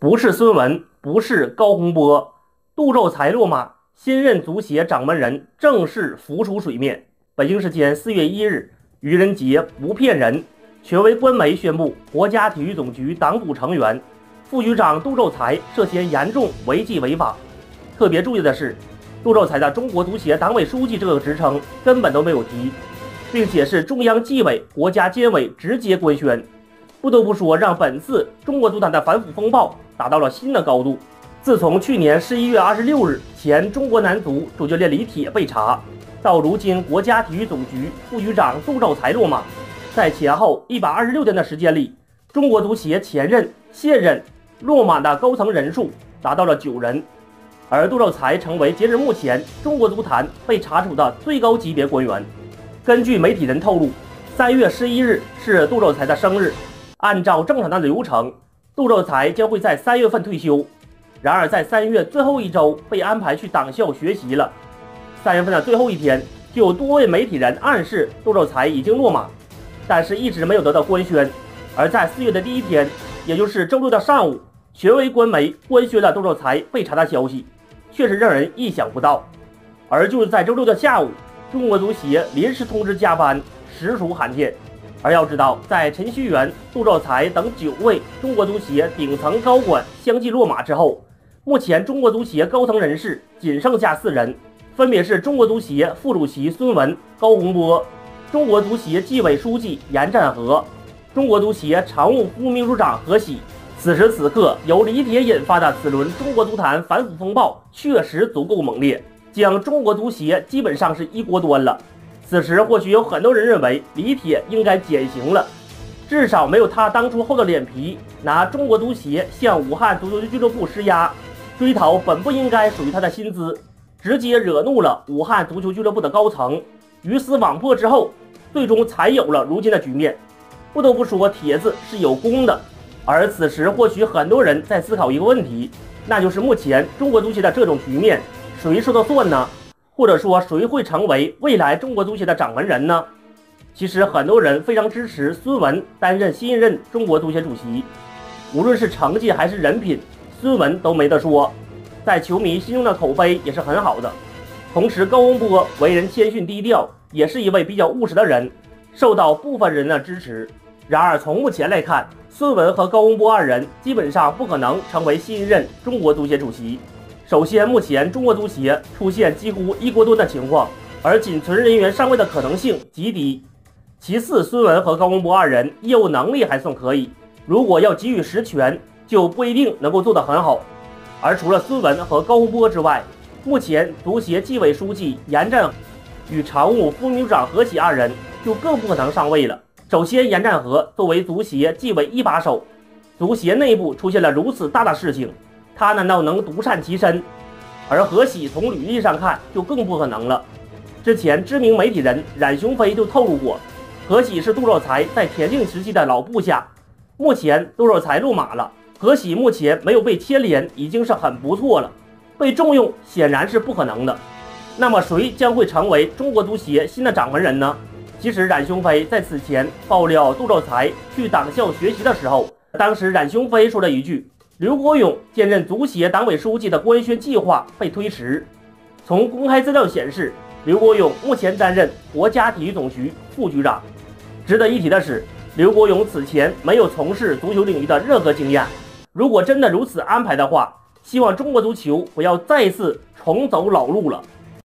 不是孙文，不是高洪波，杜兆才落马，新任足协掌门人正式浮出水面。北京时间4月1日，愚人节不骗人，权威官媒宣布，国家体育总局党组成员、副局长杜兆才涉嫌严重违纪违法。特别注意的是，杜兆才的中国足协党委书记这个职称根本都没有提，并且是中央纪委、国家监委直接官宣。不得不说，让本次中国足坛的反腐风暴达到了新的高度。自从去年11月26日前中国男足主教练李铁被查，到如今国家体育总局副局长杜兆才落马，在前后126天的时间里，中国足协前任、现任落马的高层人数达到了9人，而杜兆才成为截至目前中国足坛被查处的最高级别官员。根据媒体人透露，3月11日是杜兆才的生日，按照正常的流程，杜兆才将会在3月份退休。然而在3月最后一周被安排去党校学习了。3月份的最后一天，就有多位媒体人暗示杜兆才已经落马，但是一直没有得到官宣。而在4月的第一天，也就是周六的上午，权威官媒官宣了杜兆才被查的消息，确实让人意想不到。而就是在周六的下午，中国足协临时通知加班，实属罕见。而要知道，在陈戌源、杜兆才等9位中国足协顶层高管相继落马之后，目前中国足协高层人士仅剩下4人，分别是中国足协副主席孙文、高洪波，中国足协纪委书记严占河，中国足协常务副秘书长何喜。此时此刻，由李铁引发的此轮中国足坛反腐风暴确实足够猛烈，将中国足协基本上是一锅端了。此时或许有很多人认为李铁应该减刑了，至少没有他当初厚的脸皮拿中国足协向武汉足球俱乐部施压，追讨本不应该属于他的薪资，直接惹怒了武汉足球俱乐部的高层，鱼死网破之后，最终才有了如今的局面。不得不说，帖子是有功的。而此时或许很多人在思考一个问题，那就是目前中国足协的这种局面，谁说了算呢？或者说谁会成为未来中国足协的掌门人呢？其实很多人非常支持孙文担任新一任中国足协主席，无论是成绩还是人品，孙文都没得说，在球迷心中的口碑也是很好的。同时高洪波为人谦逊低调，也是一位比较务实的人，受到部分人的支持。然而从目前来看，孙文和高洪波2人基本上不可能成为新一任中国足协主席。首先，目前中国足协出现几乎一锅端的情况，而仅存人员上位的可能性极低。其次，孙文和高洪波2人业务能力还算可以，如果要给予实权，就不一定能够做得很好。而除了孙文和高洪波之外，目前足协纪委书记严占与常务副秘书长何喜2人就更不可能上位了。首先，严占河作为足协纪委一把手，足协内部出现了如此大的事情，他难道能独善其身？而何喜从履历上看就更不可能了。之前知名媒体人冉雄飞就透露过，何喜是杜兆才在田径时期的老部下，目前杜兆才落马了，何喜目前没有被牵连已经是很不错了，被重用显然是不可能的。那么谁将会成为中国足协新的掌门人呢？其实冉雄飞在此前爆料杜兆才去党校学习的时候，当时冉雄飞说了一句，刘国勇兼任足协党委书记的官宣计划被推迟。从公开资料显示，刘国勇目前担任国家体育总局副局长。值得一提的是，刘国勇此前没有从事足球领域的任何经验。如果真的如此安排的话，希望中国足球不要再次重走老路了。